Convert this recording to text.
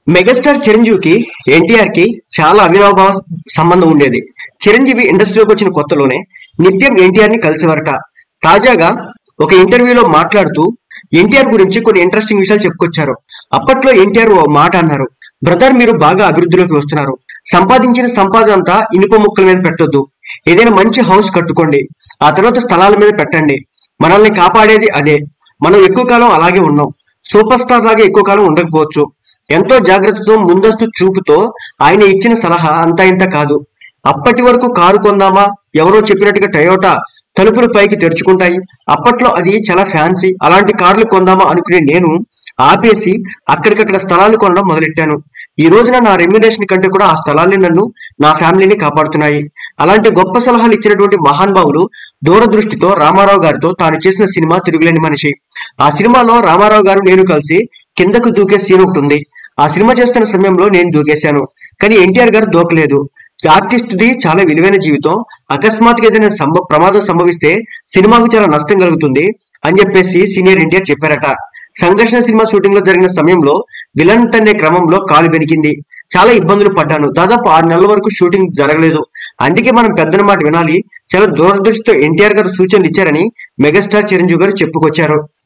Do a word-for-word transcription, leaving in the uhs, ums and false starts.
Megastar చిరంజీవికి ఎన్టీఆర్ కి చాలా అవినాభావ సంబంధం ఉండేది. చిరంజీవి ఇండస్ట్రీలోకి వచ్చిన కొత్తలోనే నిత్యం ఎన్టీఆర్ ని కలిసేవారట. తాజాగా ఒక ఇంటర్వ్యూలో మాట్లాడుతూ ఎన్టీఆర్ గురించి కొన్ని ఇంట్రెస్టింగ్ విషయాలు చెప్పుకొచ్చారు. అప్పట్లో ఎన్టీఆర్ ఓ మాట అన్నారు, బ్రదర్ మీరు బాగా అభివృద్ధిలోకి వస్తున్నారు, సంపాదించిన సంపాదన అంతా ఇనుప ముక్కల మీద పెట్టొద్దు, ఏదైనా మంచి హౌస్ కట్టుకోండి, ఆ తర్వాత స్థలాల మీద పెట్టండి, మనల్ని కాపాడేది అదే, మనం ఎక్కువ కాలం అలాగే ఉన్నాం, సూపర్ స్టార్ లాగా ఎక్కువ కాలం ఉండకపోవచ్చు, ఎంతో జాగ్రత్తతో ముందస్తు చూపుతో ఆయన ఇచ్చిన సలహా అంతా ఇంత కాదు, అప్పటి వరకు కారు కొందామా, ఎవరో చెప్పినట్టుగా టయోటా తలుపులు పైకి తెరుచుకుంటాయి, అప్పట్లో అది చాలా ఫ్యాన్సీ, అలాంటి కార్లు కొందామా అనుకునే నేను ఆపేసి అక్కడికక్కడ స్థలాలు కొనడం మొదలెట్టాను. ఈ రోజున నా రెమ్యునరేషన్ కంటే కూడా ఆ స్థలాల్ని నన్ను నా ఫ్యామిలీని కాపాడుతున్నాయి. అలాంటి గొప్ప సలహాలు ఇచ్చినటువంటి మహానుభావులు దూరదృష్టితో రామారావు గారితో తాను చేసిన సినిమా తిరుగులేని మనిషి. ఆ సినిమాలో రామారావు గారు నేను కలిసి కిందకు దూకే సీన్ ఒకటి ఉంది. ఆ సినిమా చేస్తున్న సమయంలో నేను దూకేశాను, కానీ ఎన్టీఆర్ గారు దూకలేదు. ఆర్టిస్ట్ది చాలా విలువైన జీవితం, అకస్మాత్తుగా ఏదైనా సంభ ప్రమాదం సంభవిస్తే సినిమాకు చాలా నష్టం కలుగుతుంది అని చెప్పేసి సీనియర్ ఎన్టీఆర్ చెప్పారట. సంఘర్షణ సినిమా షూటింగ్ లో జరిగిన సమయంలో విలన్ అనే క్రమంలో కాలు బెనికింది, చాలా ఇబ్బందులు పడ్డాను, దాదాపు ఆరు నెలల వరకు షూటింగ్ జరగలేదు, అందుకే మనం పెద్దల మాట వినాలి, చాలా దూరదృష్టితో ఎన్టీఆర్ గారు సూచనలు ఇచ్చారని మెగాస్టార్ చిరంజీవి గారు చెప్పుకొచ్చారు.